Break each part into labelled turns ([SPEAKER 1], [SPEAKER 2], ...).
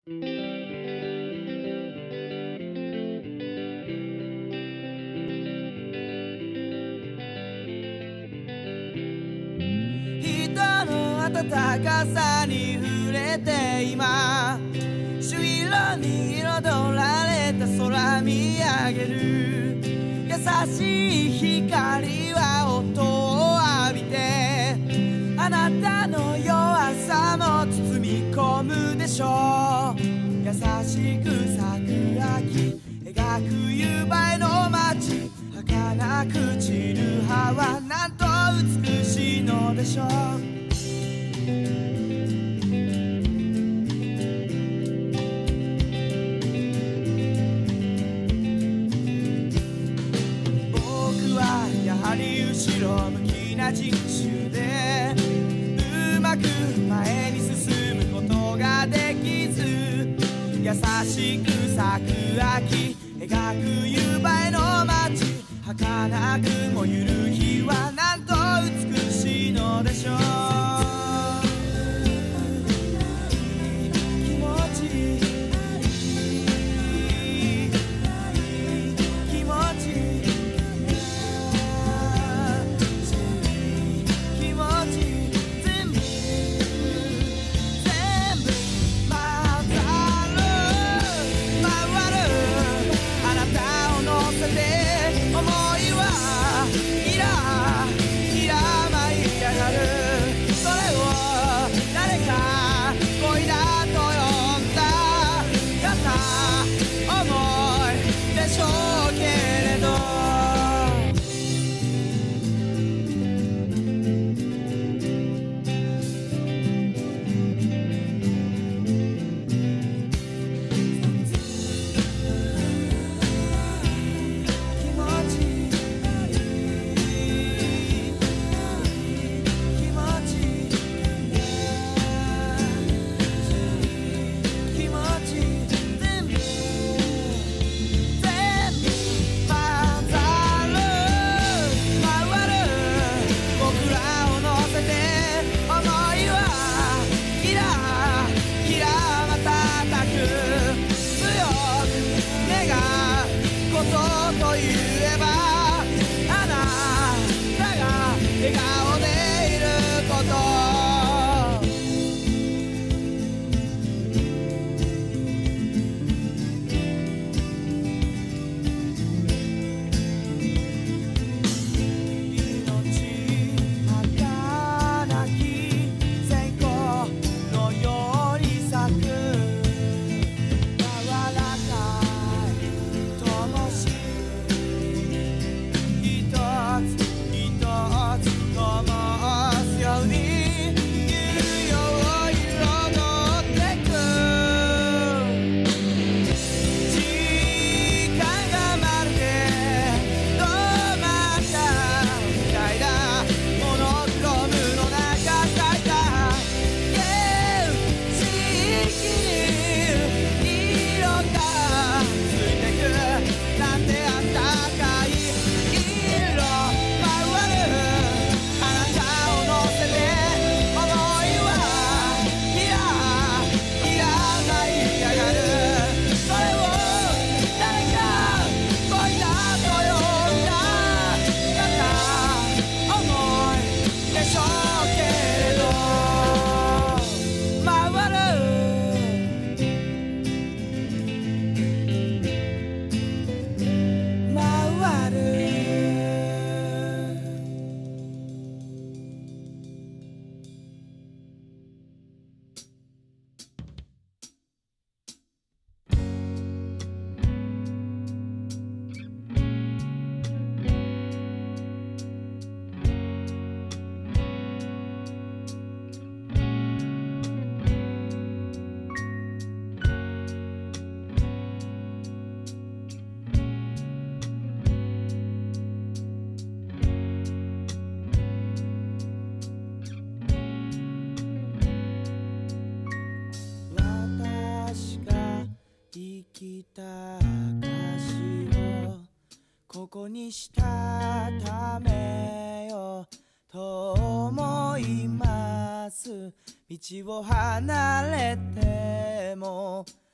[SPEAKER 1] の暖かさに触れて今朱色に彩られた空見上げる優しい光は音を浴びてあなたの弱さも包み込むでしょう優しく咲く秋描く夕映えの街儚く散る葉はなんと美しいのでしょう後ろ向きな人種でうまく前に進むことができず優しく咲く秋描く夕映えの街儚くもゆる日はなんと美しいのでしょう気持ちいいここにしたためよと思います道を離れても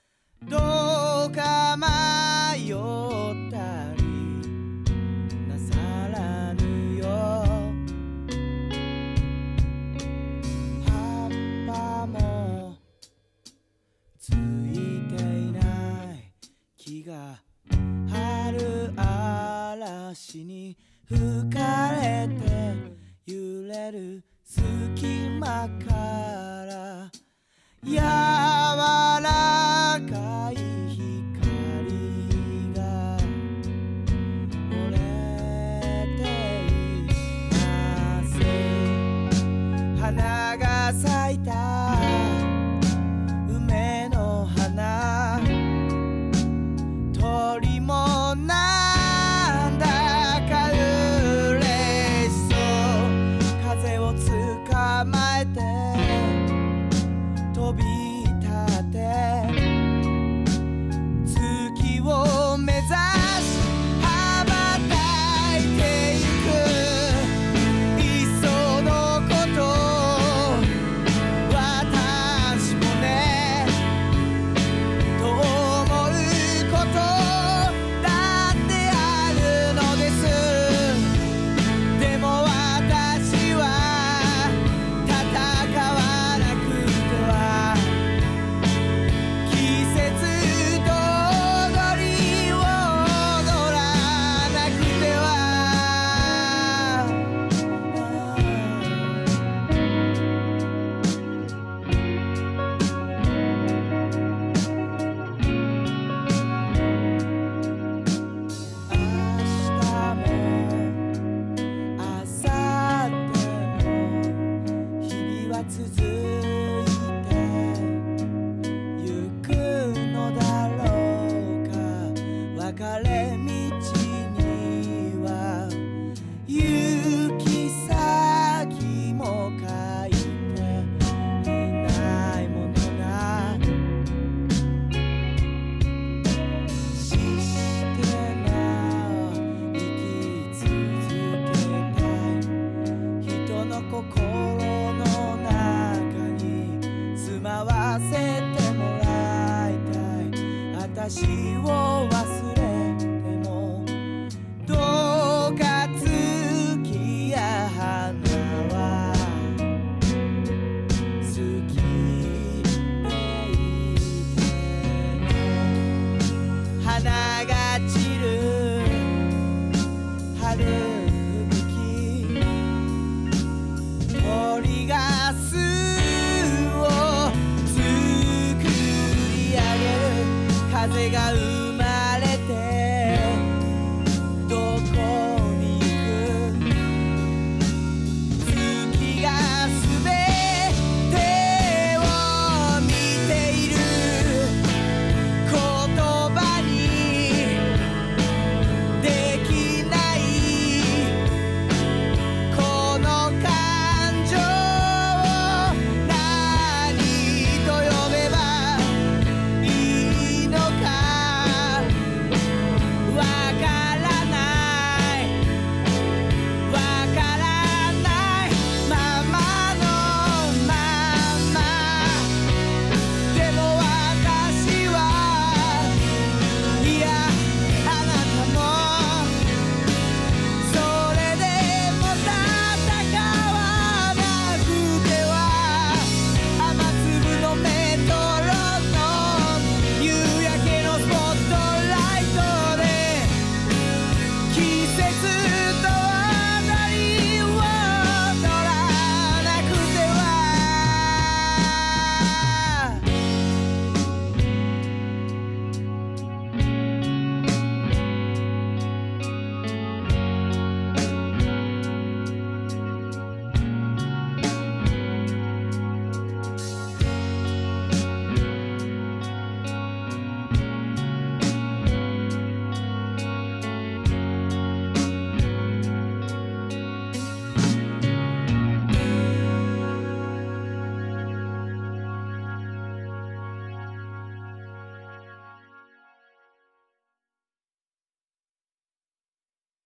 [SPEAKER 1] ついていない木が春嵐に吹かれて揺れる隙間から柔らかい光が漏れています花が咲いた梅の花鳥もなんだか嬉しそう風を捕まえて飛び立って月を目指し羽ばたいていくいっそのこと私もねと思うことだってあるのですでも私は戦わなくては季節通りを踊らなくては明日も明後日も日々は続いてゆくのだろうか別れ道には行き先も書いていないものだ死してなお生き続けたい人の心の中に住まわせてもらいたい私を忘れてもどうか月や花は好きでいて花が散る春吹き鳥が巣を作り上げる風が生ま